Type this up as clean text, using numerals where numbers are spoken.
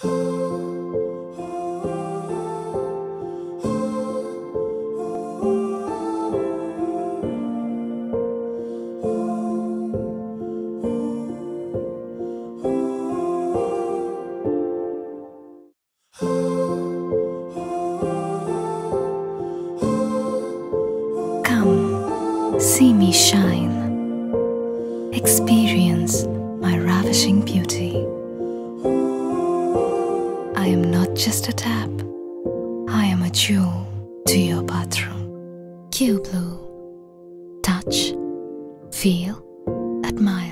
Come, see me shine. Experience my ravishing beauty. I am not just a tap. I am a jewel to your bathroom. Q Blue. Touch, feel, admire.